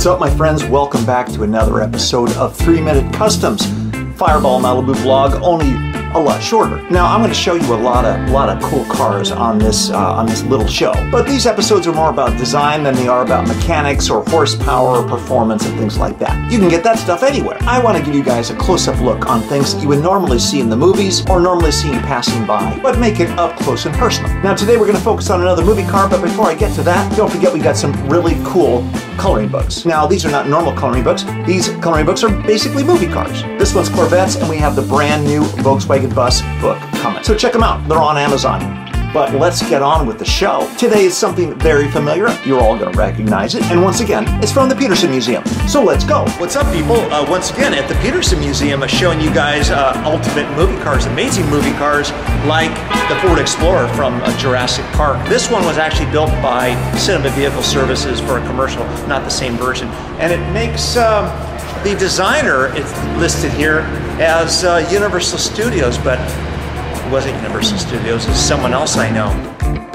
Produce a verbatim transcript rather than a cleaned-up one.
What's up, my friends? Welcome back to another episode of three minute Customs. Fireball Malibu vlog, only a lot shorter. Now, I'm going to show you a lot of lot of cool cars on this uh, on this little show. But these episodes are more about design than they are about mechanics or horsepower or performance and things like that. You can get that stuff anywhere. I want to give you guys a close-up look on things that you would normally see in the movies or normally see passing by, but make it up close and personal. Now, today we're going to focus on another movie car, but before I get to that, don't forget we got some really cool coloring books. Now, these are not normal coloring books. These coloring books are basically movie cars. This one's Corvettes, and we have the brand new Volkswagen Bus book coming. So check them out. They're on Amazon. But let's get on with the show. Today is something very familiar. You're all going to recognize it. And once again, it's from the Petersen Museum. So let's go. What's up, people? Uh, once again, at the Petersen Museum, I'm showing you guys uh, ultimate movie cars, amazing movie cars like the Ford Explorer from uh, Jurassic Park. This one was actually built by Cinema Vehicle Services for a commercial, not the same version. And it makes um, the designer, it's listed here as uh, Universal Studios, but it wasn't Universal Studios, it's someone else I know.